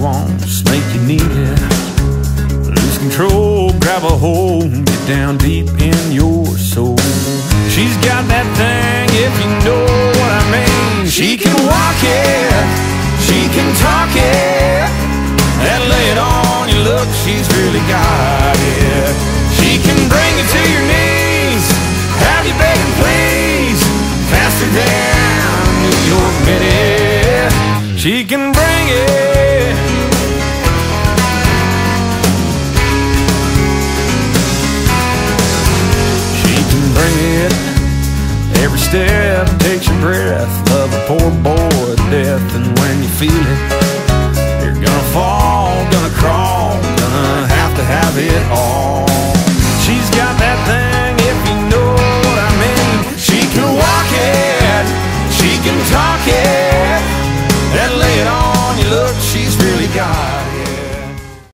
wants, make you need it. Lose control, grab a hold, get down deep in your soul. She's got that thing, if you know what I mean. She can walk it, she can talk it, and lay it on you, look, she's really got it. She can bring you to your knees, have you begging please, faster than New York Minute. She can bring it. She can bring it. Every step takes your breath, love a poor boy to death. And when you feel it, you're gonna fall, gonna crawl, gonna have it all. She's got that thing, if you know what I mean. She can walk it, she can talk it,